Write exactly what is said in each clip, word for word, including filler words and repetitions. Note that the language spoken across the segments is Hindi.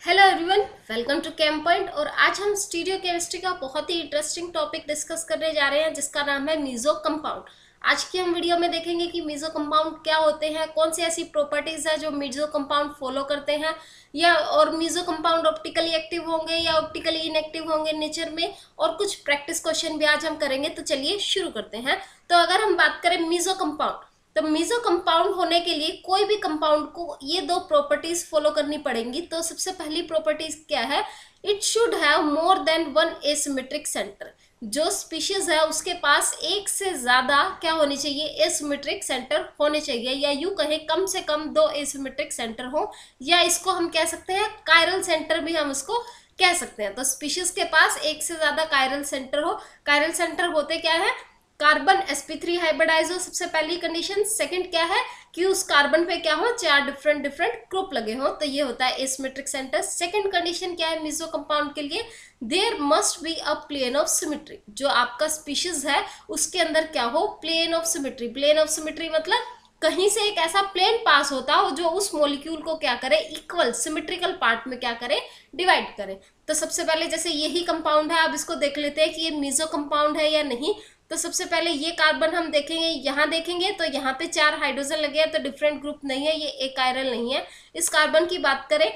Hello everyone, welcome to Chem Point. और आज हम स्टीरियो केमिस्ट्री का बहुत ही इंटरेस्टिंग टॉपिक डिस्कस करने जा रहे हैं जिसका नाम है मीजो कंपाउंड। आज की हम वीडियो में देखेंगे कि मीजो कंपाउंड क्या होते हैं, कौन सी ऐसी प्रॉपर्टीज है जो मीजो कंपाउंड फॉलो करते हैं, या और मीजो कंपाउंड ऑप्टिकली एक्टिव होंगे या ऑप्टिकली इनएक्टिव होंगे नेचर में, और कुछ प्रैक्टिस क्वेश्चन भी आज हम करेंगे। तो चलिए शुरू करते हैं। तो अगर हम बात करें मीजो कंपाउंड, तो मीजो कंपाउंड होने के लिए कोई भी कंपाउंड को ये दो प्रॉपर्टीज फॉलो करनी पड़ेंगी। तो सबसे पहली प्रॉपर्टीज क्या है? It should have more than one asymmetric centre. जो स्पीशीज है उसके पास एक से ज्यादा क्या होनी चाहिए? एसिमेट्रिक सेंटर होने चाहिए, या यूं कहें कम से कम दो एसिमेट्रिक सेंटर हो, या इसको हम कह सकते हैं कायरल सेंटर भी हम इसको कह सकते हैं। तो स्पीशीज के पास एक से ज्यादा कायरल सेंटर हो। कायरल सेंटर होते क्या है? Carbon S P three hybridise हो, सबसे पहली कंडीशन। सेकंड क्या है कि उस कार्बन पे क्या हो? चार डिफरेंट डिफरेंट ग्रुप लगे हो, तो ये होता है एसिमेट्रिक सेंटर। सेकंड कंडीशन क्या है मीजो कंपाउंड के लिए? There must be a plane of symmetry. जो आपका स्पीशीज है उसके अंदर क्या हो? Plane of symmetry. Plane of symmetry मतलब कहीं से एक ऐसा प्लेन पास होता हो जो उस मॉलिक्यूल को क्या करे? इक्वल सिमेट्रिकल पार्ट में क्या करे? डिवाइड करे। तो सबसे पहले जैसे यही कंपाउंड है, अब इसको देख लेते हैं कि ये मीजो कंपाउंड है या नहीं। तो सबसे पहले ये कार्बन हम देखेंगे, यहाँ देखेंगे तो यहाँ पे चार हाइड्रोजन लगे हैं, तो डिफरेंट ग्रुप नहीं है, ये एक कायरल नहीं है। इस कार्बन की बात करें,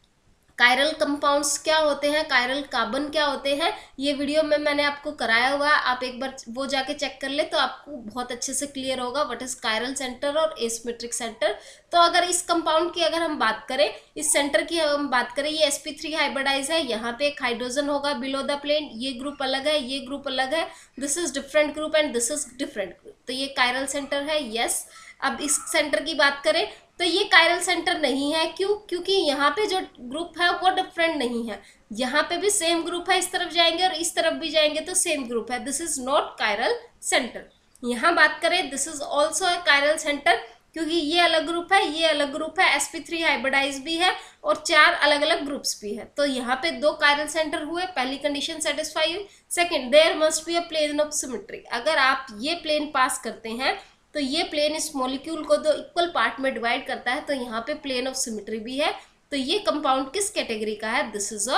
कायरल कंपाउंड्स क्या होते हैं, कायरल कार्बन क्या होते हैं, ये वीडियो में मैंने आपको कराया हुआ है, आप एक बार वो जाके चेक कर ले तो आपको बहुत अच्छे से क्लियर होगा व्हाट इज कायरल सेंटर और एसिमेट्रिक सेंटर। तो अगर इस कंपाउंड की अगर हम बात करें, इस सेंटर की हम बात करें, ये एस पी थ्री हाइब्रिडाइज है, यहाँ पे एक हाइड्रोजन होगा बिलो द प्लेन, ये ग्रुप अलग है, ये ग्रुप अलग है, this is different group and this is different group. तो ये कायरल सेंटर है, यस। अब इस सेंटर की बात करें तो ये कायरल सेंटर नहीं है। क्यों? क्योंकि यहाँ पे जो ग्रुप है वो डिफरेंट नहीं है, यहाँ पे भी सेम ग्रुप है, इस तरफ जाएंगे और इस तरफ भी जाएंगे तो सेम ग्रुप है, this is not chiral centre. यहाँ बात करें, this is also a chiral centre, क्योंकि ये अलग ग्रुप है, ये अलग ग्रुप है, एस पी थ्री हाइब्रिडाइज भी है और चार अलग अलग ग्रुप्स भी है। तो यहाँ पे दो कायरल सेंटर हुए, पहली कंडीशन सेटिस्फाई हुई। Second, there must be a plane of symmetry. अगर आप ये प्लेन पास करते हैं तो ये प्लेन इस मॉलिक्यूल को दो इक्वल पार्ट में डिवाइड करता है, तो यहाँ पे प्लेन ऑफ सिमेट्री भी है। तो ये कंपाउंड किस कैटेगरी का है? This is a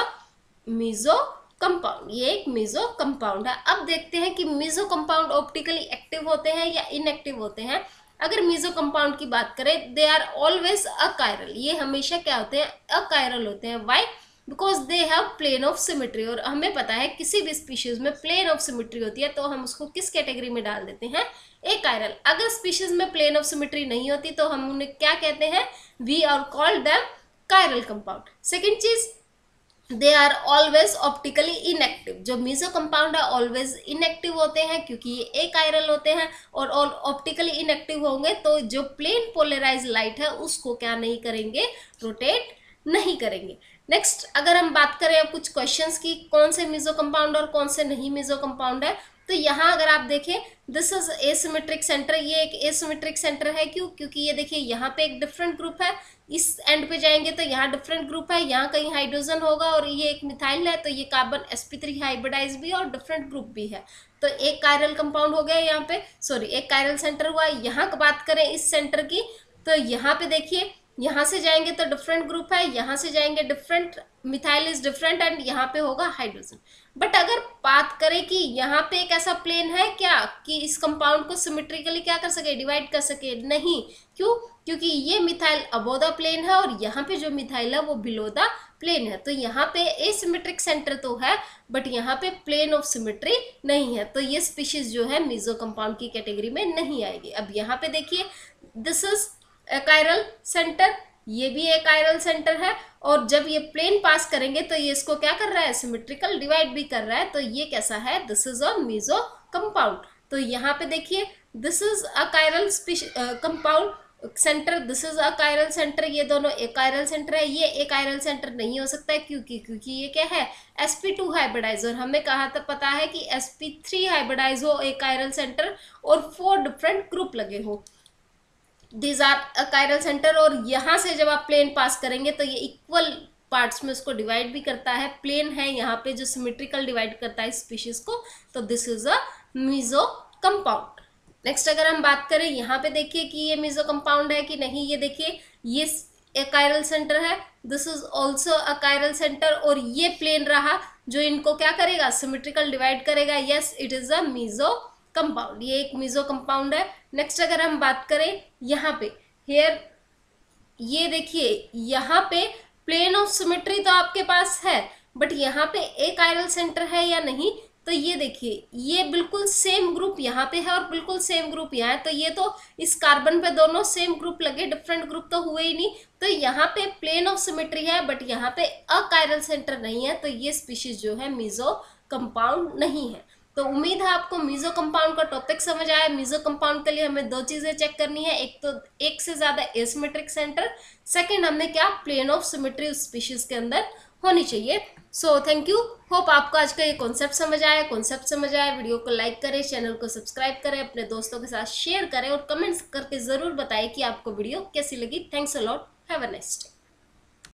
meso compound. ये एक मीजो कंपाउंड है। अब देखते हैं कि मीजो कंपाउंड ऑप्टिकली एक्टिव होते हैं या इनएक्टिव होते हैं। अगर मीजो कंपाउंड की बात करें, दे आर ऑलवेज अकायरल। ये हमेशा क्या होते हैं? अकायरल होते हैं। Why? Because they have plane of symmetry. और हमें पता है किसी भी स्पीशीज में प्लेन ऑफ सिमेट्री होती है तो हम उसको किस कैटेगरी में डाल देते हैं? अकायरल। अगर स्पीशीज में प्लेन ऑफ सिमेट्री नहीं होती तो हम उन्हें क्या कहते हैं? We are called them chiral compound. Second चीज, they are always optically inactive. जो मीजो कंपाउंड है ऑलवेज इनएक्टिव होते हैं क्योंकि ये अकायरल होते हैं, और ऑप्टिकली इनएक्टिव होंगे तो जो प्लेन पोलराइज लाइट है उसको क्या नहीं करेंगे? रोटेट नहीं करेंगे। नेक्स्ट, अगर हम बात करें अब कुछ क्वेश्चंस की, कौन से मीजो कंपाउंड और कौन से नहीं मीजो कंपाउंड है, तो यहाँ अगर आप देखें, दिस इज एसिमेट्रिक सेंटर। ये एक एसिमेट्रिक सेंटर है। क्यों? क्योंकि ये देखिए यहाँ पे एक डिफरेंट ग्रुप है, इस एंड पे जाएंगे तो यहाँ डिफरेंट ग्रुप है, यहाँ कहीं हाइड्रोजन होगा और ये एक मिथाइल है, तो ये carbon S P three hybridise भी और डिफरेंट ग्रुप भी है। तो एक कायरल कंपाउंड हो गया यहाँ पे, सॉरी एक कायरल सेंटर हुआ। यहाँ बात करें इस सेंटर की, तो यहाँ पे देखिए, यहाँ से जाएंगे तो डिफरेंट ग्रुप है, यहाँ से जाएंगे different, methyl is different and यहाँ पे होगा हाइड्रोजन। बट अगर बात करें कि यहाँ पे एक ऐसा प्लेन है क्या कि इस कंपाउंड को सिमेट्रिकली क्या कर सके? डिवाइड कर सके? नहीं। क्यों? क्योंकि ये मिथाइल अबो द प्लेन है और यहाँ पे जो मिथाइल है वो बिलो द प्लेन है। तो यहाँ पे एसिमेट्रिक सेंटर तो है बट यहाँ पे प्लेन ऑफ सिमेट्री नहीं है, तो ये स्पीशीज जो है मीजो कंपाउंड की कैटेगरी में नहीं आएगी। अब यहाँ पे देखिए, दिस इज कायरल सेंटर, ये भी एक कायरल सेंटर है, और जब ये प्लेन पास करेंगे तो ये इसको क्या कर रहा है? सिमेट्रिकल डिवाइड भी कर रहा है। तो ये कैसा है? This is a meso compound. तो यहाँ पे देखिए, this is a chiral compound centre, this is a chiral centre, ये दोनों एक कायरल सेंटर है। ये एक कायरल सेंटर नहीं हो सकता है क्योंकि क्योंकि ये क्या है? S P two hybridise. और हमें कहा था पता है कि एस पी थ्री हाइब्रिडाइज हो एक कायरल सेंटर और फोर डिफरेंट ग्रुप लगे हो, this are a chiral centre. और यहाँ से जब आप प्लेन पास करेंगे तो ये इक्वल पार्ट्स में उसको डिवाइड भी करता है, प्लेन है यहाँ पे जो सिमेट्रिकल डिवाइड करता है स्पीशीज को, तो this is a meso compound. Next अगर हम बात करें, यहाँ पे देखिए कि ये मीजो कंपाउंड है कि नहीं। ये देखिए, ये एक कायरल सेंटर है, this is also a chiral centre, और ये प्लेन रहा जो इनको क्या करेगा, सिमेट्रिकल डिवाइड करेगा। Yes, it is a meso compound, ये एक मीजो कंपाउंड है। नेक्स्ट अगर हम बात करें यहाँ पे, हेयर ये देखिए यहाँ पे प्लेन ऑफ सिमेट्री तो आपके पास है, बट यहाँ पे एक कायरल सेंटर है या नहीं, तो ये देखिए ये बिल्कुल सेम ग्रुप यहाँ पे है और बिल्कुल सेम ग्रुप यहाँ है, तो ये तो इस कार्बन पे दोनों सेम ग्रुप लगे, डिफरेंट ग्रुप तो हुए ही नहीं। तो यहाँ पे प्लेन ऑफ सिमेट्री है बट यहाँ पे अकायरल सेंटर नहीं है, तो ये स्पीशीज जो है मीजो कंपाउंड नहीं है। तो उम्मीद है आपको मीजो कंपाउंड का टॉपिक समझ आया। मीजो कंपाउंड के लिए हमें दो चीजें चेक करनी है, एक तो एक से ज्यादा एसिमेट्रिक सेंटर, सेकंड हमें क्या, प्लेन ऑफ सिमेट्री उस स्पीशीज के अंदर होनी चाहिए। सो थैंक यू, होप आपको आज का ये कॉन्सेप्ट समझ आया। कॉन्सेप्ट समझ आया, वीडियो को लाइक करें, चैनल को सब्सक्राइब करें, अपने दोस्तों के साथ शेयर करें और कमेंट्स करके जरूर बताएं कि आपको वीडियो कैसी लगी। Thanks a lot, have a nice day.